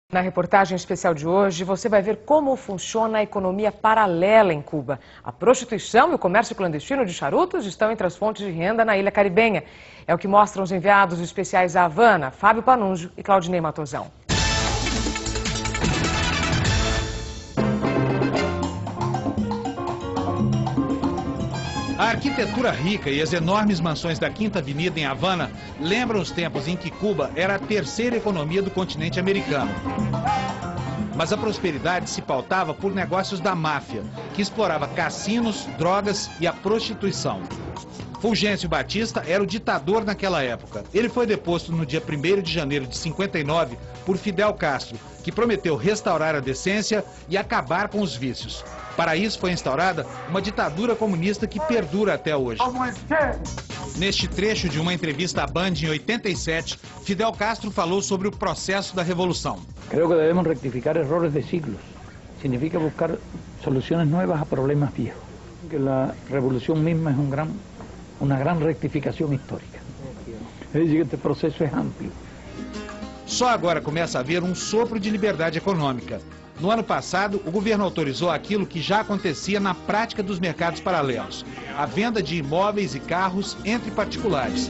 Na reportagem especial de hoje, você vai ver como funciona a economia paralela em Cuba. A prostituição e o comércio clandestino de charutos estão entre as fontes de renda na ilha caribenha. É o que mostram os enviados especiais à Havana, Fábio Panunzio e Claudinei Matosão. A arquitetura rica e as enormes mansões da Quinta Avenida em Havana lembram os tempos em que Cuba era a terceira economia do continente americano. Mas a prosperidade se pautava por negócios da máfia, que explorava cassinos, drogas e a prostituição. Fulgêncio Batista era o ditador naquela época. Ele foi deposto no dia 1º de janeiro de 59 por Fidel Castro, que prometeu restaurar a decência e acabar com os vícios. Para isso foi instaurada uma ditadura comunista que perdura até hoje. Neste trecho de uma entrevista à Band em 87, Fidel Castro falou sobre o processo da revolução. Creo que devemos rectificar errores de siglos. Significa buscar soluciones nuevas a problemas viejos. Que la revolución misma es una gran rectificación histórica. Es decir, que este proceso es amplio. Só agora começa a haver um sopro de liberdade econômica. No ano passado, o governo autorizou aquilo que já acontecia na prática dos mercados paralelos: a venda de imóveis e carros entre particulares.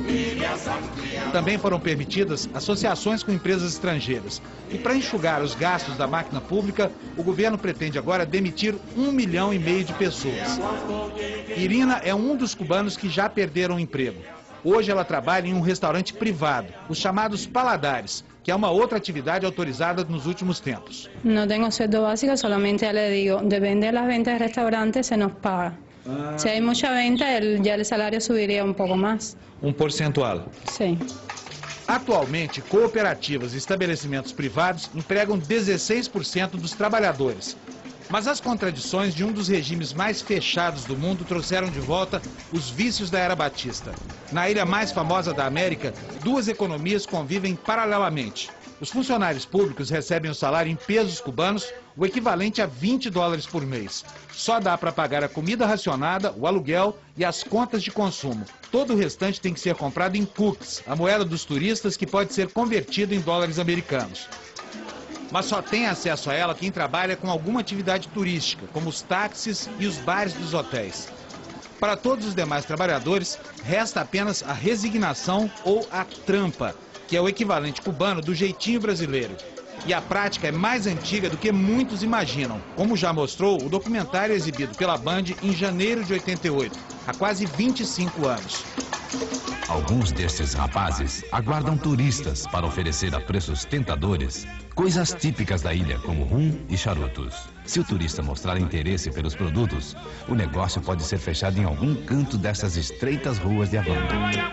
Também foram permitidas associações com empresas estrangeiras. E para enxugar os gastos da máquina pública, o governo pretende agora demitir 1,5 milhão de pessoas. Irina é um dos cubanos que já perderam o emprego. Hoje ela trabalha em um restaurante privado, os chamados paladares, que é uma outra atividade autorizada nos últimos tempos. Não tenho sueldo básico, solamente le digo, depende das ventas do restaurante, se nos paga. Se há muita venta, já o salário subiria pouco mais. Um percentual? Sim. Atualmente, cooperativas e estabelecimentos privados empregam 16% dos trabalhadores. Mas as contradições de um dos regimes mais fechados do mundo trouxeram de volta os vícios da era Batista. Na ilha mais famosa da América, duas economias convivem paralelamente. Os funcionários públicos recebem o salário em pesos cubanos, o equivalente a $20 por mês. Só dá para pagar a comida racionada, o aluguel e as contas de consumo. Todo o restante tem que ser comprado em cookies, a moeda dos turistas que pode ser convertida em dólares americanos. Mas só tem acesso a ela quem trabalha com alguma atividade turística, como os táxis e os bares dos hotéis. Para todos os demais trabalhadores, resta apenas a resignação ou a trampa, que é o equivalente cubano do jeitinho brasileiro. E a prática é mais antiga do que muitos imaginam, como já mostrou o documentário exibido pela Band em janeiro de 88, há quase 25 anos. Alguns destes rapazes aguardam turistas para oferecer a preços tentadores coisas típicas da ilha, como rum e charutos. Se o turista mostrar interesse pelos produtos, o negócio pode ser fechado em algum canto dessas estreitas ruas de Havana.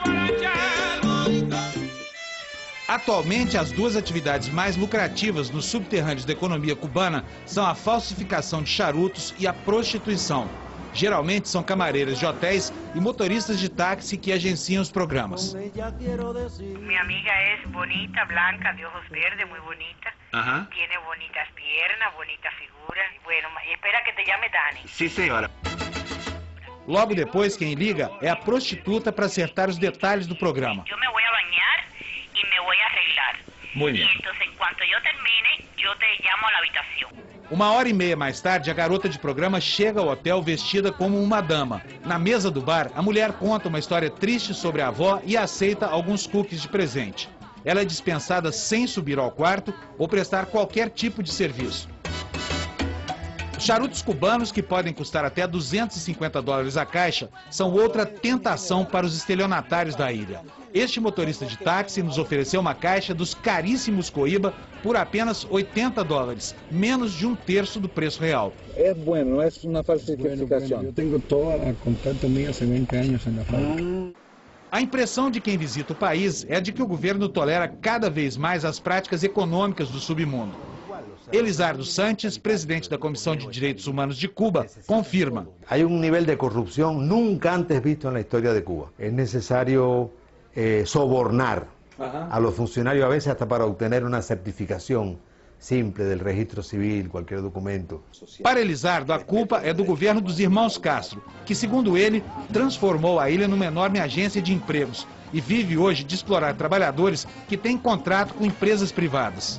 Atualmente, as duas atividades mais lucrativas nos subterrâneos da economia cubana são a falsificação de charutos e a prostituição. Geralmente são camareiras de hotéis e motoristas de táxi que agenciam os programas. Minha amiga é bonita, blanca, de olhos verdes, muito bonita. Tiene bonitas piernas, bonita figura. Bueno, espera que te llame Dani. Sim, senhora. Logo depois, quem liga é a prostituta para acertar os detalhes do programa. Eu me vou banhar e me vou arreglar. Muito bem. E então, enquanto eu termine, eu te chamo à habitação. 1h30 mais tarde, a garota de programa chega ao hotel vestida como uma dama. Na mesa do bar, a mulher conta uma história triste sobre a avó e aceita alguns cookies de presente. Ela é dispensada sem subir ao quarto ou prestar qualquer tipo de serviço. Os charutos cubanos, que podem custar até $250 a caixa, são outra tentação para os estelionatários da ilha. Este motorista de táxi nos ofereceu uma caixa dos caríssimos Coíba por apenas $80, menos de 1/3 do preço real. É bom, não é uma falsificação. Eu tenho toda a contato minha há 20 anos na fábrica. A impressão de quem visita o país é de que o governo tolera cada vez mais as práticas econômicas do submundo. Elisardo Santos, presidente da Comissão de Direitos Humanos de Cuba, confirma. Há nível de corrupção nunca antes visto na história de Cuba. É necessário sobornar a los funcionarios, a veces hasta para obtener una certificación simple del registro civil, qualquer documento. Para Elisardo, a culpa é do governo dos irmãos Castro, que, segundo ele, transformou a ilha numa enorme agência de empregos e vive hoje de explorar trabalhadores que têm contrato com empresas privadas.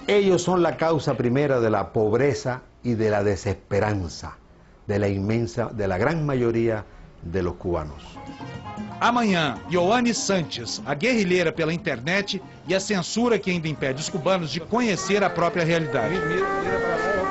Ellos son la causa primera de la pobreza y de la desesperanza de la gran mayoría de los cubanos. Amanhã, Ioane Sanches, a guerrilheira pela internet e a censura que ainda impede os cubanos de conhecer a própria realidade.